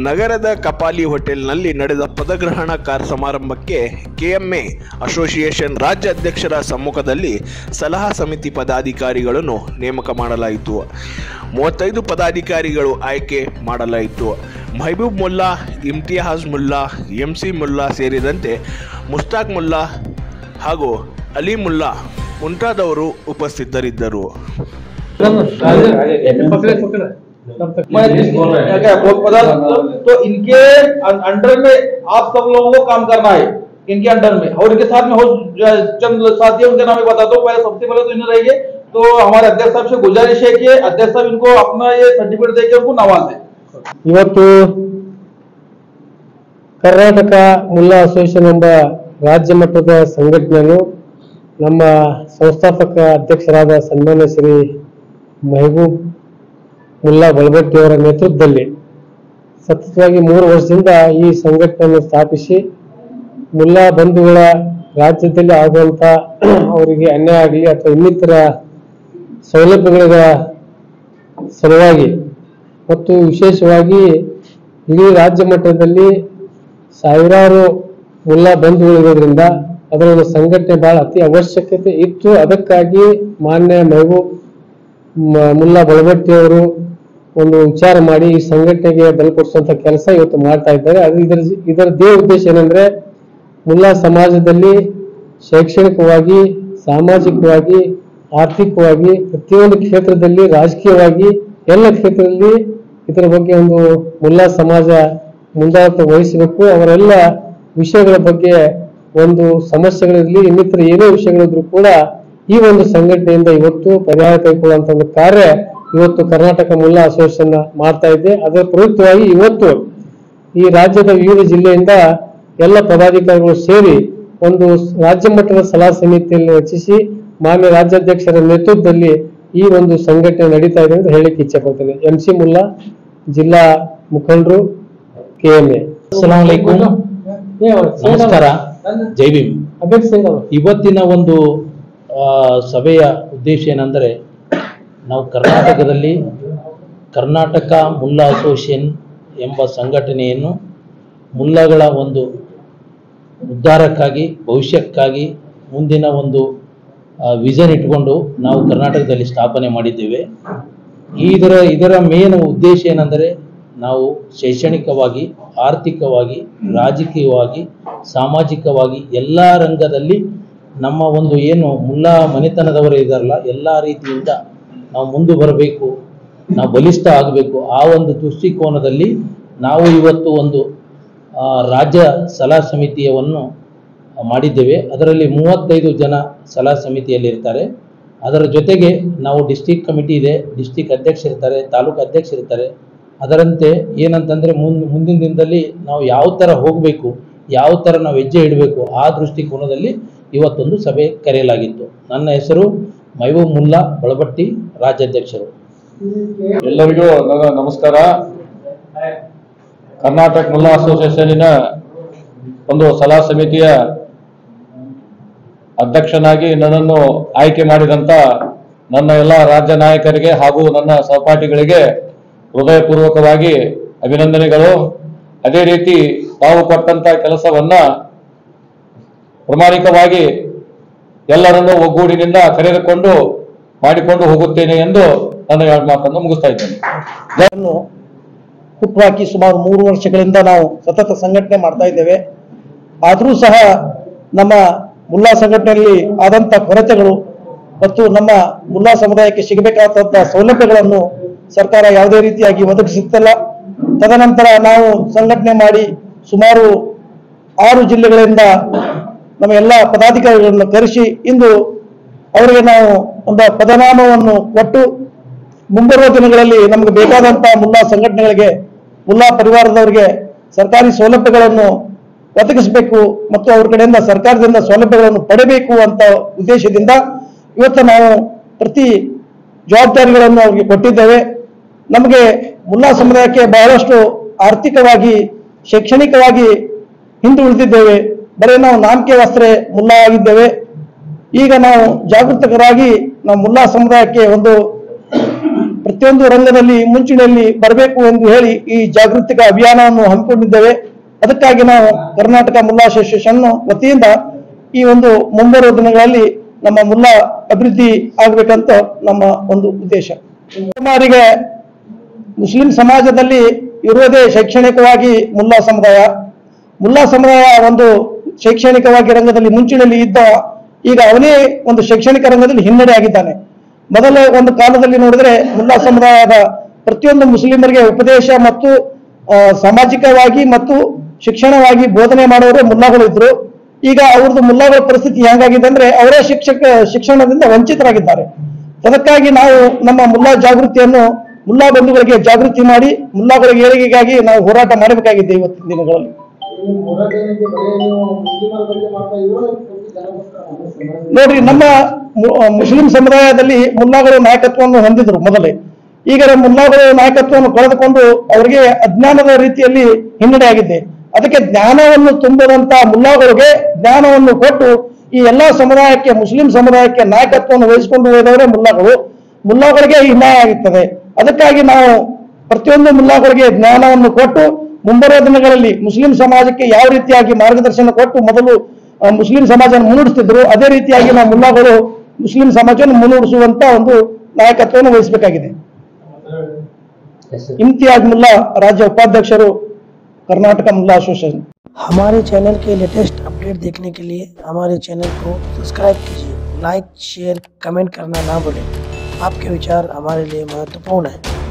ನಗರದ ಕಪಾಲಿ ಹೋಟೆಲ್ನಲ್ಲಿ ನಡೆದ ಪದಗ್ರಹಣ ಸಮಾರಂಭಕ್ಕೆ ಕೆಎಂಎ ಅಸೋಸಿಯೇಷನ್ ರಾಜ್ಯ ಅಧ್ಯಕ್ಷರ ಸಮ್ಮುಖದಲ್ಲಿ ಸಲಹಾ ಸಮಿತಿ ಪದಾಧಿಕಾರಿಗಳನ್ನು ನೇಮಕ ಮಾಡಲಾಯಿತು. 35 ಪದಾಧಿಕಾರಿಗಳು ಆಯ್ಕೆ ಮಾಡಲಾಯಿತು. ಮೆಹಬೂಬ್ ಮುಲ್ಲಾ, ಇಮ್ತಿಯಾಜ್ ಮುಲ್ಲಾ, ಎಂಸಿ ಮುಲ್ಲಾ ಸೇರಿದಂತೆ ಮುಸ್ತಾಕ್ ಮುಲ್ಲಾ ಹಾಗೂ ಅಲಿ ಮುಲ್ಲಾ ಮುಂತಾದವರು ಉಪಸ್ಥಿತರಿದ್ದರು. तो इनके अंडर में आप सब लोगों को काम करना है, इनके अंडर में। और इनके साथ में हो चंद साथी, उनके नाम बताता हूँ। पहले सबसे पहले तो इन्हें रहेंगे, तो हमारे अध्यक्ष साहब से गुजारिश है कि अध्यक्ष साहब इनको अपना ये सर्टिफिकेट देकर उनको नवाजें। ಇವತ್ತು ಕರ್ನಾಟಕ ಮುಲ್ಲಾ ಅಸೋಸಿಯೇಷನ್ ಎಂಬ ರಾಜ್ಯ ಮಟ್ಟದ ಸಂಘಟನೆಯನ್ನು ನಮ್ಮ ಸಂಸ್ಥಾಪಕ ಅಧ್ಯಕ್ಷರಾದ ಸನ್ಮಾನ್ಯ ಶ್ರೀ ಮೆಹಬೂಬ್ ಮುಲ್ಲಾ ಬಳಬಟ್ಟಿ ಅವರ ನೇತೃತ್ವದಲ್ಲಿ ಸತತವಾಗಿ 3 ವರ್ಷದಿಂದ ಈ ಸಂಘಟನೆಯನ್ನು ಸ್ಥಾಪಿಸಿ ಮುಲ್ಲಾ ಬಂಧುಗಳ ರಾಜ್ಯದಲ್ಲಿ ಆಗುವಂತ ಅವರಿಗೆ ಅನ್ಯಾಯ ಆಗಲಿ ಅಥವಾ ಇನ್ನಿತರ ಸೌಲಭ್ಯಗಳ ಸಲುವಾಗಿ ಮತ್ತು ವಿಶೇಷವಾಗಿ ಇಡೀ ರಾಜ್ಯ ಮಟ್ಟದಲ್ಲಿ ಸಾವಿರಾರು ಮುಲ್ಲಾ ಬಂಧುಗಳಿರೋದ್ರಿಂದ ಅದರ ಒಂದು ಸಂಘಟನೆ ಬಹಳ ಅತಿ ಅವಶ್ಯಕತೆ ಇತ್ತು. ಅದಕ್ಕಾಗಿ ಮಾನ್ಯ ಮೆಹಬೂಬ್ ಮುಲ್ಲಾ ಬಳಬಟ್ಟಿ ಅವರು ಒಂದು ವಿಚಾರ ಮಾಡಿ ಈ ಸಂಘಟನೆಗೆ ಬಲಪಡಿಸುವಂತ ಕೆಲಸ ಇವತ್ತು ಮಾಡ್ತಾ ಇದ್ದಾರೆ. ಅದು ಇದರ ಉದ್ದೇಶ ಏನಂದ್ರೆ ಮುಲ್ಲಾ ಸಮಾಜದಲ್ಲಿ ಶೈಕ್ಷಣಿಕವಾಗಿ, ಸಾಮಾಜಿಕವಾಗಿ, ಆರ್ಥಿಕವಾಗಿ, ಪ್ರತಿಯೊಂದು ಕ್ಷೇತ್ರದಲ್ಲಿ, ರಾಜಕೀಯವಾಗಿ ಎಲ್ಲ ಕ್ಷೇತ್ರದಲ್ಲಿ ಇದರ ಬಗ್ಗೆ ಒಂದು ಮುಲ್ಲಾ ಸಮಾಜ ಮುಂದಾಳತ್ವ ವಹಿಸಬೇಕು. ಅವರೆಲ್ಲ ವಿಷಯಗಳ ಬಗ್ಗೆ ಒಂದು ಸಮಸ್ಯೆಗಳಿರಲಿ, ಇನ್ನಿತರ ಏನೇ ವಿಷಯಗಳಿದ್ರು ಕೂಡ ಈ ಒಂದು ಸಂಘಟನೆಯಿಂದ ಇವತ್ತು ಪರಿಹಾರ ಕೈಗೊಳ್ಳುವಂತ ಒಂದು ಕಾರ್ಯ ಇವತ್ತು ಕರ್ನಾಟಕ ಮುಲ್ಲಾ ಅಸೋಸಿಯೇಷನ್ ಮಾಡ್ತಾ ಇದೆ. ಅದರ ಪ್ರಯುಕ್ತವಾಗಿ ಇವತ್ತು ಈ ರಾಜ್ಯದ ವಿವಿಧ ಜಿಲ್ಲೆಯಿಂದ ಎಲ್ಲ ಪದಾಧಿಕಾರಿಗಳು ಸೇರಿ ಒಂದು ರಾಜ್ಯ ಮಟ್ಟದ ಸಲಹಾ ಸಮಿತಿಯನ್ನು ರಚಿಸಿ ಮಾನ್ಯ ರಾಜ್ಯಾಧ್ಯಕ್ಷರ ನೇತೃತ್ವದಲ್ಲಿ ಈ ಒಂದು ಸಂಘಟನೆ ನಡೀತಾ ಇದೆ ಅಂತ ಹೇಳಲಿಕ್ಕೆ ಇಚ್ಛೆ ಪಡ್ತೇನೆ. ಎಂಸಿ ಮುಲ್ಲಾ, ಜಿಲ್ಲಾ ಮುಖಂಡರು, ಕೆಎಂಎ. ಅಸ್ಸಲಾಂ ಅಲೈಕುಂ, ನಮಸ್ಕಾರ, ಜೈ ಭೀಮ್. ಇವತ್ತಿನ ಒಂದು ಸಭೆಯ ಉದ್ದೇಶ ಏನಂದರೆ, ನಾವು ಕರ್ನಾಟಕದಲ್ಲಿ ಕರ್ನಾಟಕ ಮುಲ್ಲಾ ಅಸೋಸಿಯೇಷನ್ ಎಂಬ ಸಂಘಟನೆಯನ್ನು ಮುಲ್ಲಾಗಳ ಒಂದು ಉದ್ಧಾರಕ್ಕಾಗಿ, ಭವಿಷ್ಯಕ್ಕಾಗಿ, ಮುಂದಿನ ಒಂದು ವಿಷನ್ ಇಟ್ಕೊಂಡು ನಾವು ಕರ್ನಾಟಕದಲ್ಲಿ ಸ್ಥಾಪನೆ ಮಾಡಿದ್ದೇವೆ. ಇದರ ಮೇನ್ ಉದ್ದೇಶ ಏನೆಂದರೆ, ನಾವು ಶೈಕ್ಷಣಿಕವಾಗಿ, ಆರ್ಥಿಕವಾಗಿ, ರಾಜಕೀಯವಾಗಿ, ಸಾಮಾಜಿಕವಾಗಿ ಎಲ್ಲ ರಂಗದಲ್ಲಿ ನಮ್ಮ ಒಂದು ಏನು ಮುಲ್ಲಾ ಮನೆತನದವರು ಇದ್ದಾರಲ್ಲ ಎಲ್ಲ ರೀತಿಯಿಂದ ನಾವು ಮುಂದೆ ಬರಬೇಕು, ನಾವು ಬಲಿಷ್ಠ ಆಗಬೇಕು. ಆ ಒಂದು ದೃಷ್ಟಿಕೋನದಲ್ಲಿ ನಾವು ಇವತ್ತು ಒಂದು ರಾಜ್ಯ ಸಲಹಾ ಸಮಿತಿಯನ್ನು ಮಾಡಿದ್ದೇವೆ. ಅದರಲ್ಲಿ 35 ಜನ ಸಲಹಾ ಸಮಿತಿಯಲ್ಲಿ ಇರ್ತಾರೆ. ಅದರ ಜೊತೆಗೆ ನಾವು ಡಿಸ್ಟಿಕ್ ಕಮಿಟಿ ಇದೆ, ಡಿಸ್ಟಿಕ್ ಅಧ್ಯಕ್ಷರಿರ್ತಾರೆ, ತಾಲೂಕು ಅಧ್ಯಕ್ಷರಿರ್ತಾರೆ. ಅದರಂತೆ ಏನಂತಂದರೆ ಮುಂದಿನ ದಿನದಲ್ಲಿ ನಾವು ಯಾವ ಥರ ಹೋಗಬೇಕು, ಯಾವ ಥರ ನಾವು ಹೆಜ್ಜೆ ಇಡಬೇಕು, ಆ ದೃಷ್ಟಿಕೋನದಲ್ಲಿ ಇವತ್ತೊಂದು ಸಭೆ ಕರೆಯಲಾಗಿತ್ತು. ನನ್ನ ಹೆಸರು ಮೆಹಬೂಬ್ ಮುಲ್ಲಾ ಬಳಬಟ್ಟಿ, ರಾಜ್ಯಾಧ್ಯಕ್ಷರು. ಎಲ್ಲರಿಗೂ ನಮಸ್ಕಾರ. ಕರ್ನಾಟಕ ಮುಲ್ಲಾ ಅಸೋಸಿಯೇಷನಿನ ಒಂದು ಸಲಹಾ ಸಮಿತಿಯ ಅಧ್ಯಕ್ಷನಾಗಿ ನನ್ನನ್ನು ಆಯ್ಕೆ ಮಾಡಿದಂತ ನನ್ನ ಎಲ್ಲ ರಾಜ್ಯ ನಾಯಕರಿಗೆ ಹಾಗೂ ನನ್ನ ಸಹಪಾಠಿಗಳಿಗೆ ಹೃದಯಪೂರ್ವಕವಾಗಿ ಅಭಿನಂದನೆಗಳು. ಅದೇ ರೀತಿ ತಾವು ಕೊಟ್ಟಂತ ಕೆಲಸವನ್ನ ಪ್ರಾಮಾಣಿಕವಾಗಿ ಎಲ್ಲರನ್ನೂ ಒಗ್ಗೂಡಿನಿಂದ ಕರೆದುಕೊಂಡು ಮಾಡಿಕೊಂಡು ಹೋಗುತ್ತೇನೆ ಎಂದು ನನ್ನ 2 ಮಾತನ್ನು ಮುಗಿಸ್ತಾ ಇದ್ದೇನೆ. ಹುಟ್ಟುಹಾಕಿ ಸುಮಾರು 3 ವರ್ಷಗಳಿಂದ ನಾವು ಸತತ ಸಂಘಟನೆ ಮಾಡ್ತಾ ಇದ್ದೇವೆ. ಆದರೂ ಸಹ ನಮ್ಮ ಮುಲ್ಲಾ ಸಂಘಟನೆಯಲ್ಲಿ ಆದಂಥ ಕೊರತೆಗಳು ಮತ್ತು ನಮ್ಮ ಮುಲ್ಲಾ ಸಮುದಾಯಕ್ಕೆ ಸಿಗಬೇಕಾದಂಥ ಸೌಲಭ್ಯಗಳನ್ನು ಸರ್ಕಾರ ಯಾವುದೇ ರೀತಿಯಾಗಿ ಒದಗಿಸುತ್ತಿಲ್ಲ. ತದನಂತರ ನಾವು ಸಂಘಟನೆ ಮಾಡಿ ಸುಮಾರು 6 ಜಿಲ್ಲೆಗಳಿಂದ ನಮ್ಮ ಎಲ್ಲ ಪದಾಧಿಕಾರಿಗಳನ್ನು ಕರೆಸಿ ಇಂದು ಅವರಿಗೆ ನಾವು ಒಂದು ಪದನಾಮವನ್ನು ಕೊಟ್ಟು ಮುಂಬರುವ ದಿನಗಳಲ್ಲಿ ನಮಗೆ ಬೇಕಾದಂಥ ಮುಲ್ಲಾ ಸಂಘಟನೆಗಳಿಗೆ, ಮುಲ್ಲಾ ಪರಿವಾರದವರಿಗೆ ಸರ್ಕಾರಿ ಸೌಲಭ್ಯಗಳನ್ನು ಒದಗಿಸಬೇಕು ಮತ್ತು ಅವ್ರ ಕಡೆಯಿಂದ ಸರ್ಕಾರದಿಂದ ಸೌಲಭ್ಯಗಳನ್ನು ಪಡೆಯಬೇಕು ಅಂತ ಉದ್ದೇಶದಿಂದ ಇವತ್ತು ನಾವು ಪ್ರತಿ ಜವಾಬ್ದಾರಿಗಳನ್ನು ಅವರಿಗೆ ಕೊಟ್ಟಿದ್ದೇವೆ. ನಮಗೆ ಮುಲ್ಲಾ ಸಮುದಾಯಕ್ಕೆ ಬಹಳಷ್ಟು ಆರ್ಥಿಕವಾಗಿ, ಶೈಕ್ಷಣಿಕವಾಗಿ ಹಿಂದುಳಿದಿದ್ದೇವೆ. ಬರೀ ನಾವು ನಾಮಕೆ ವಸ್ತ್ರೆ ಮುಲ್ಲಾ ಆಗಿದ್ದೇವೆ. ಈಗ ನಾವು ಜಾಗೃತಕರಾಗಿ ನಾವು ಮುಲ್ಲಾ ಸಮುದಾಯಕ್ಕೆ ಒಂದು ಪ್ರತಿಯೊಂದು ರಂಗದಲ್ಲಿ ಮುಂಚೂಣಿಯಲ್ಲಿ ಬರಬೇಕು ಎಂದು ಹೇಳಿ ಈ ಜಾಗೃತಿಕ ಅಭಿಯಾನವನ್ನು ಹಮ್ಮಿಕೊಂಡಿದ್ದೇವೆ. ಅದಕ್ಕಾಗಿ ನಾವು ಕರ್ನಾಟಕ ಮುಲ್ಲಾ ಅಸೋಸಿಯೇಷನ್ ವತಿಯಿಂದ ಈ ಒಂದು ಮುಂಬರುವ ದಿನಗಳಲ್ಲಿ ನಮ್ಮ ಮುಲ್ಲಾ ಅಭಿವೃದ್ಧಿ ಆಗಬೇಕಂತ ನಮ್ಮ ಒಂದು ಉದ್ದೇಶ. ಸುಮಾರಿಗೆ ಮುಸ್ಲಿಂ ಸಮಾಜದಲ್ಲಿ ಇರುವುದೇ ಶೈಕ್ಷಣಿಕವಾಗಿ ಮುಲ್ಲಾ ಸಮುದಾಯ. ಮುಲ್ಲಾ ಸಮುದಾಯ ಒಂದು ಶೈಕ್ಷಣಿಕವಾಗಿ ರಂಗದಲ್ಲಿ ಮುಂಚೂಣಿಯಲ್ಲಿ ಇದ್ದ, ಈಗ ಅವನೇ ಒಂದು ಶೈಕ್ಷಣಿಕ ರಂಗದಲ್ಲಿ ಹಿನ್ನಡೆ ಆಗಿದ್ದಾನೆ. ಮೊದಲ ಒಂದು ಕಾಲದಲ್ಲಿ ನೋಡಿದ್ರೆ ಮುಲ್ಲಾ ಸಮುದಾಯದ ಪ್ರತಿಯೊಂದು ಮುಸ್ಲಿಮರಿಗೆ ಉಪದೇಶ ಮತ್ತು ಸಾಮಾಜಿಕವಾಗಿ ಮತ್ತು ಶಿಕ್ಷಣವಾಗಿ ಬೋಧನೆ ಮಾಡುವವರೇ ಮುಲ್ಲಾಗಳು ಇದ್ರು. ಈಗ ಅವ್ರದ್ದು ಮುಲ್ಲಾಗಳ ಪರಿಸ್ಥಿತಿ ಹೆಂಗಾಗಿದೆ ಅಂದ್ರೆ ಅವರೇ ಶಿಕ್ಷಣದಿಂದ ವಂಚಿತರಾಗಿದ್ದಾರೆ. ಅದಕ್ಕಾಗಿ ನಾವು ನಮ್ಮ ಮುಲ್ಲಾ ಜಾಗೃತಿಯನ್ನು ಮುಲ್ಲಾ ಬಂಧುಗಳಿಗೆ ಜಾಗೃತಿ ಮಾಡಿ ಮುಲ್ಲಾಗಳ ಏಳಿಗೆಗಾಗಿ ನಾವು ಹೋರಾಟ ಮಾಡಬೇಕಾಗಿದೆ ಇವತ್ತಿನ ದಿನಗಳಲ್ಲಿ. ನೋಡ್ರಿ, ನಮ್ಮ ಮುಸ್ಲಿಂ ಸಮುದಾಯದಲ್ಲಿ ಮುಲ್ಲಾಗಳು ನಾಯಕತ್ವವನ್ನು ಹೊಂದಿದ್ರು ಮೊದಲೇ. ಈಗ ಮುಲ್ಲಾಗಳು ನಾಯಕತ್ವವನ್ನು ಕಳೆದುಕೊಂಡು ಅವರಿಗೆ ಅಜ್ಞಾನದ ರೀತಿಯಲ್ಲಿ ಹಿನ್ನಡೆ ಆಗಿದೆ. ಅದಕ್ಕೆ ಜ್ಞಾನವನ್ನು ತುಂಬಿದಂತ ಮುಲ್ಲಾಗಳಿಗೆ ಜ್ಞಾನವನ್ನು ಕೊಟ್ಟು ಈ ಎಲ್ಲಾ ಸಮುದಾಯಕ್ಕೆ, ಮುಸ್ಲಿಂ ಸಮುದಾಯಕ್ಕೆ ನಾಯಕತ್ವವನ್ನು ವಹಿಸಿಕೊಂಡು ಹೋದವರೇ ಮುಲ್ಲಾಗಳು. ಮುಲ್ಲಾಗಳಿಗೆ ಹಿನ್ನಡೆ ಆಗುತ್ತದೆ. ಅದಕ್ಕಾಗಿ ನಾವು ಪ್ರತಿಯೊಂದು ಮುಲ್ಲಾಗಳಿಗೆ ಜ್ಞಾನವನ್ನು ಕೊಟ್ಟು ಮುಂಬರುವ ದಿನಗಳಲ್ಲಿ ಮುಸ್ಲಿಂ ಸಮಾಜಕ್ಕೆ ಯಾವ ರೀತಿಯಾಗಿ ಮಾರ್ಗದರ್ಶನ ಕೊಟ್ಟು ಮೊದಲು ಮುಸ್ಲಿಂ ಸಮಾಜ ಮುನ್ನಡೆಸ್ತಿದ್ರು, ಅದೇ ರೀತಿಯಾಗಿ ನಾವು ಮುಲ್ಲಾಗಳು ಮುಸ್ಲಿಂ ಸಮಾಜವನ್ನು ಮುನ್ನಡೆಸುವಂತ ಒಂದು ನಾಯಕತ್ವವನ್ನು ವಹಿಸಬೇಕಾಗಿದೆ. इम्तियाज मुल्ला, राज्य उपाध्यक्षರು, कर्नाटक मुल्ला एसोसिएशन। हमारे चैनल के लेटेस्ट अपडेट देखने के लिए हमारे चैनल को सब्सक्राइब कीजिए, लाइक शेयर कमेंट करना ना भूलें। आपके विचार हमारे लिए महत्वपूर्ण है।